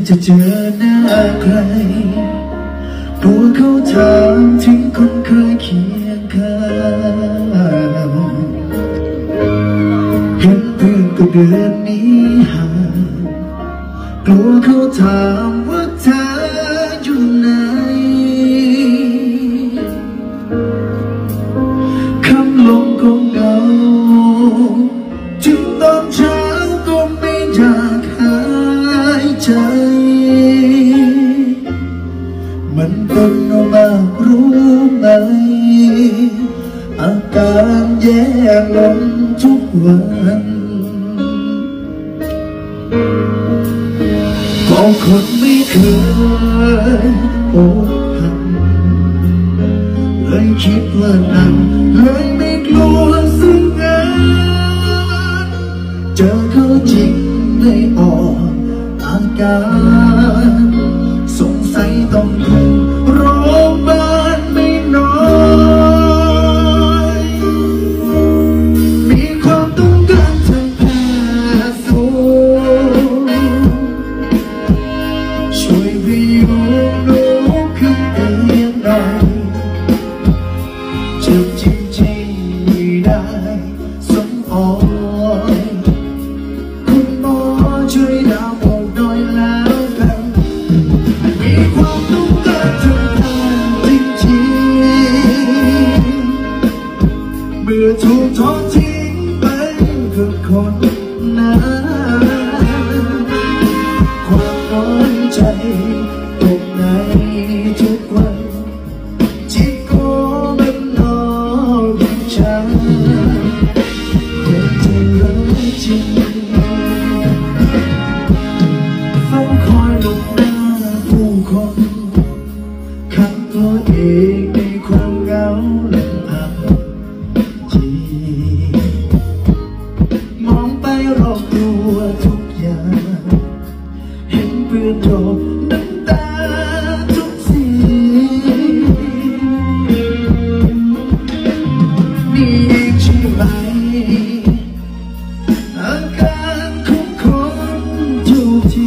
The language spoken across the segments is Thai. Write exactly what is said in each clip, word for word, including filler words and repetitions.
จะเจอหน้าใครกลัวเขาถามถึงคนเคยเคียงข้างเห็นเพื่อนก็เดือนนี้ห่างกลัวเขาถามว่าเธออยู่ไหนคำลงก็เหงาถึงตอนเช้าก็ไม่อยากหายใจมันเป็นมากรู้ไหมอาการแย่ลงทุกวันก็คนไม่เคยอกหักเลยคิดว่านั่นเลยไม่กลัวสิ่งนั้นเจอเขาจริงไม่ออกอาการสงสัยต้องถูกโรงพยาบาลไม่น้อยมีความต้องการทางแพทย์สูงช่วยพยุงลูกขึ้นเตียงหน่อยเจ็บจริงๆไม่ได้สมอ่อยคุณหมอช่วยดาวบอกหน่อยแล้วกันมีความต้องการทางแพทย์จริงๆเมื่อถูกทอดทิ้งไปกับคนนั้นความน้อยใจตกในทุกวันที่ก็มันนอกฉันคนที่รักจริงเฝ้าคอยหลบหน้าผู้คนขังตัวเองในความเหงาและอับจีมองไปรอบตัวทุกอย่างเห็นเพื่อนโดนน้ำตาทุกสีนี่เองใช่ไหมอาการของคนทุกที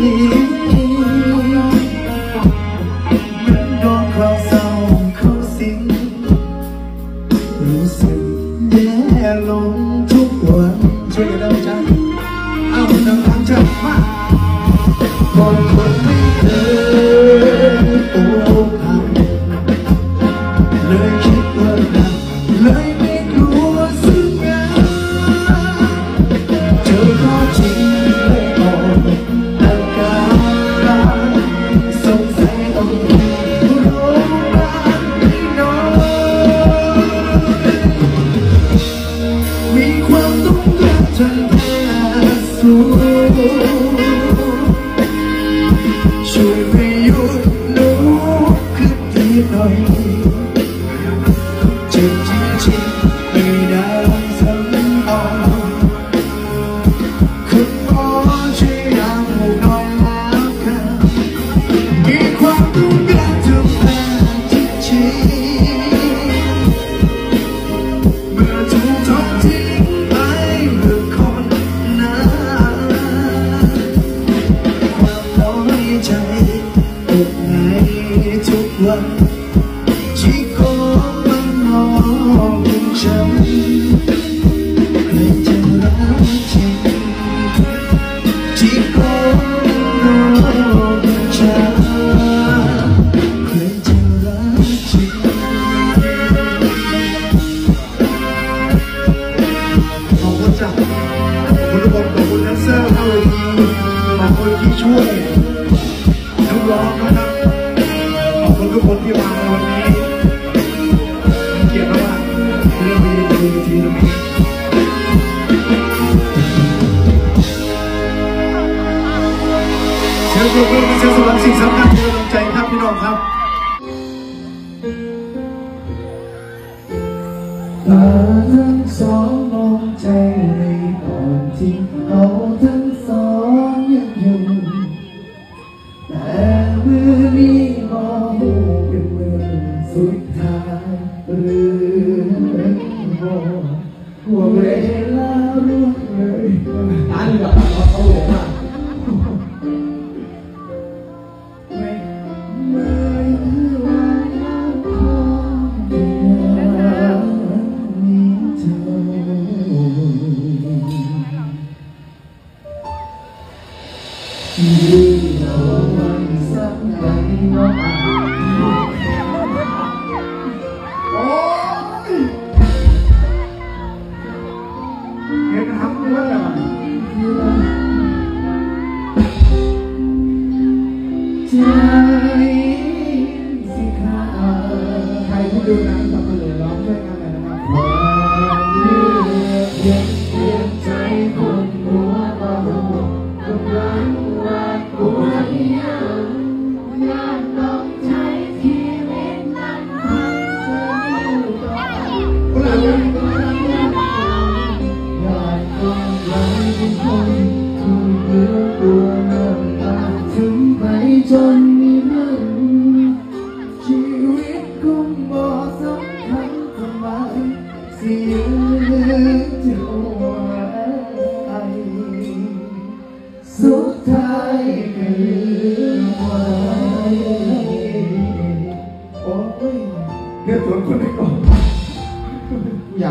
มันโดนความเศร้าเข้าสิงรู้สึกแย่ลงทุกวันช่วยกันได้ไหมจ๊ะเอาดังทางจัดมาคนคนไม่เคยอกหักเลยคิดว่าหนักเลยไม่กลัวสิ่งนั้นเจอข้อจริงไม่ออกอาการสงสัยต้องถูกโรงพยาบาลไม่น้อยมีความต้องการทางแพทย์สูงช่วยพยุงลูกขึ้นทีหน่อยเจ็บจริงๆไม่ได้สังออกคุณหมอช่วยยามหน่อยแล้วกันมีความต้องการทางแพทย์จริงๆเมื่อถูกทอดทิ้งไปเพื่อคนนั้นความน้อยใจตกในทุกวันที่ก็มันนอกฉันใครจะรักจริงที่ก็นอกฉันใครจะรักจริงขอบคุณจ้ะคุณทุกคนขอบคุณแดนเซอร์ครับขอบคุณที่ช่วยนักร้องนะครับขอบคุณทุกคนที่มาในวันนี้มีเกียรติมากๆที่ได้มายืนบนเวทีตรงนี้เชิญชวนเชิญสวัสดิ์สิ่งสำคัญที่กำลังใจครับพี่น้องครับตาทั้งสองมองใจในก่อนที่เขาทั้งสองยังอยู่แต่มือนี้มองเป็นมือสุดท้ายหรือบอกเวลาล่วงเลยตายเลยแบบเขาหลงอ่ะ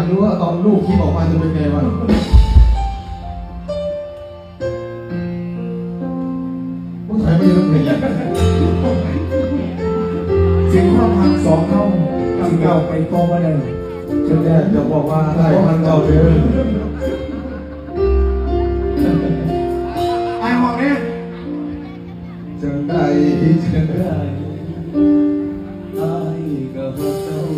รู้ว่าตอนลูกที่ออกมาจะเป็นไงวะผู้ชายไม่ยืนเลยสิ่งความหักสองเข้าทำเก่าไปฟ้องมาได้จนแดดจะบอกว่าได้พันเก่าเดิมไอ้หอกเนี่ยจะได้จะได้ไอ้ก็รักเจ้า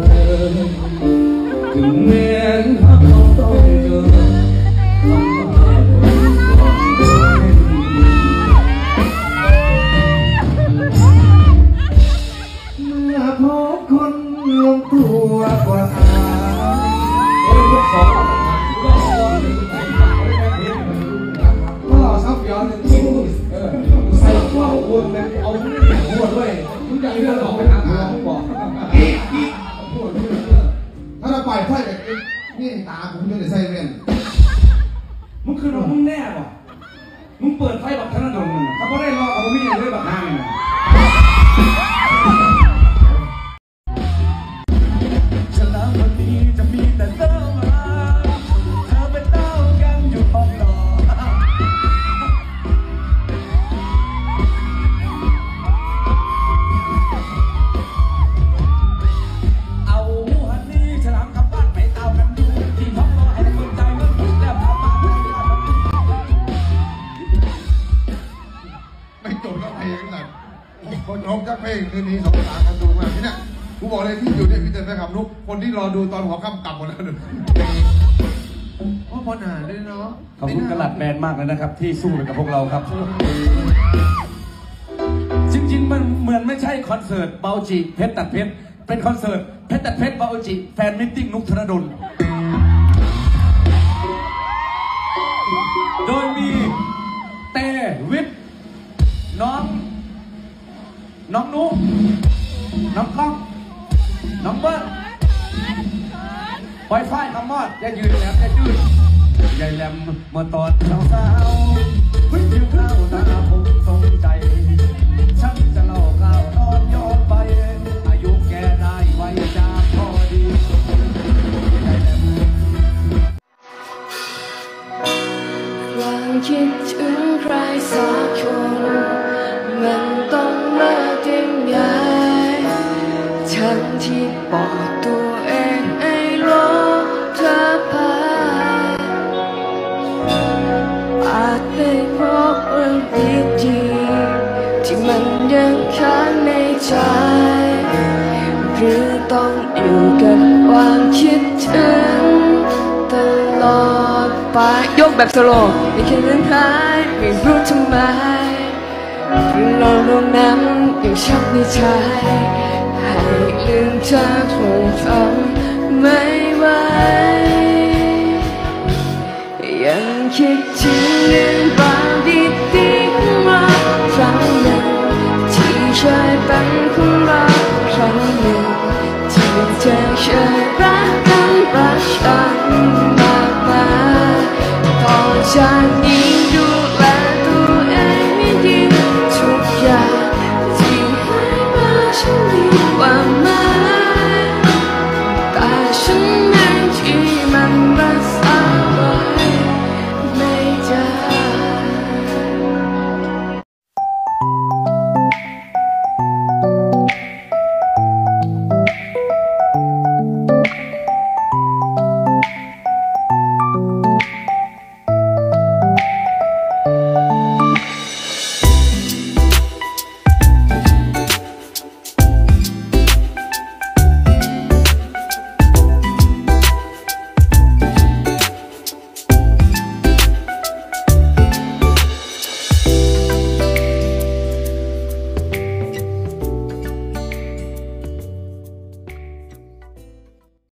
ถึงแม้ถ้าเราต้องเจอคำว่าเมื่อพบคนลงตัวกว่าอาก็ซับย้อนทิ้งใส่ข้าววนนะเอาไม่ได้หัวด้วยทุกอย่างเรื่องออกไปหาอาบอกถ้าเราปล่อยไฟแบบนี่ตาผมจะได้ใส่เว้นมึงคือเรามึงแน่ป่ะมึงเปิดไฟแบบธนดลมึงเขาไม่ได้รอเขาไม่ได้เลยแบบนั้นเลยฉลามวันนี้จะมีแต่เธอมาเธอเป็นเต้ากันอยู่ห้องนอนคนร้องจักเพลงคืนนี้สองสามกันดูมากที่เนี่ยกูบอกเลยที่อยู่เนี่ยพี่เจนนะครับนุ๊กคนที่รอดูตอนหัวค่ำกลับหมดแล้วหนึ่งเพราะพอหนาด้วยเนาะขอบคุณกระหลัดแบนมากเลยนะครับที่สู้ไปกับพวกเราครับจริงๆมันเหมือนไม่ใช่คอนเสิร์ตเบาจิเพชรตัดเพชรเป็นคอนเสิร์ตเพชรตัดเพชรเบาจิแฟนมิทติ้งนุ๊กธนดลโดยมีเตวิทน้องน้องนุ๊กน้องกล้องน้องเบิ้ลปล่อยไฟคำมอดจะยืนแหลมจะยืนใหญ่แหลมเมื่อตอนสาวสาววิ่งอยู่ข้าวตาผมตรงใจฉันจะเล่าข่าวตอนย้อนไปอายุแกได้ไว้จากพอดีใหญ่แหลมความคิดถึงใครสักคนมันต้องเลิกยังไงฉันที่บอกตัวเองไอ้ลบเธอไปอาจได้พบเรื่องดีๆที่มันยังค้างในใจหรือต้องอยู่กับความคิดถึงตลอดไปยกแบบโซโล่ไม่เคยลืมหายไม่รู้ทำไมเราลงน้ำยังชักในใจให้ลืมเธอคงทำไม่ไหวยังคิดถึงเรื่องราวดีๆของเราครั้งหนึ่งที่เคยเป็นของเราครั้งหนึ่งที่เธอเคย